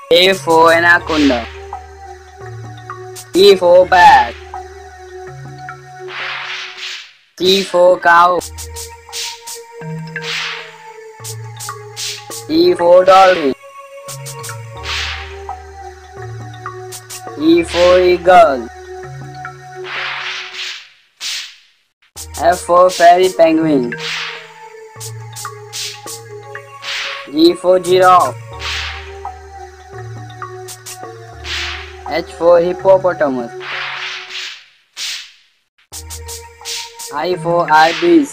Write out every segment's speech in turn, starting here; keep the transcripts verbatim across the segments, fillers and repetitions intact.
A for anaconda. B for bat. C for cow. E for dolphin. E for eagle. F for fairy penguin. G for giraffe. H for hippopotamus. I for ibis.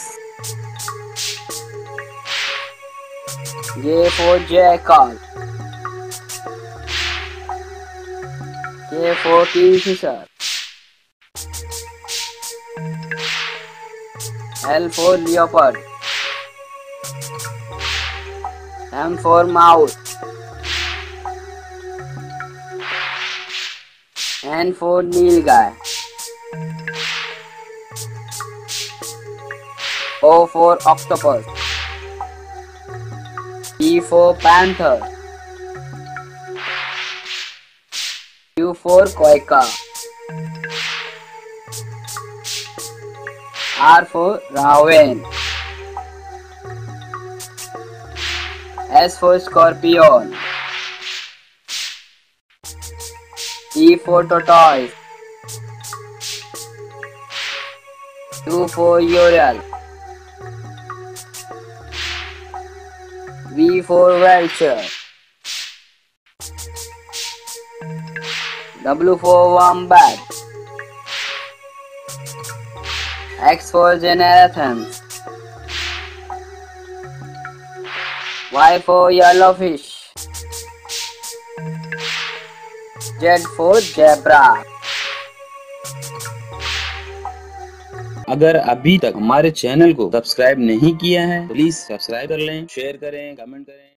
J for jackal. K for kingfisher. L for leopard. M for mouse. N for nilgai. O for octopus. P for panther. Q for quokka. R for raven. S for scorpion. T for tortoise. U for ural. V for vulture. W for wombat. X for generations. Y for yellowfish. Z for zebra. अगर अभी तक हमारे channel को subscribe नहीं किया है तो please subscribe कर लें, शेयर करें, कमेंट करें।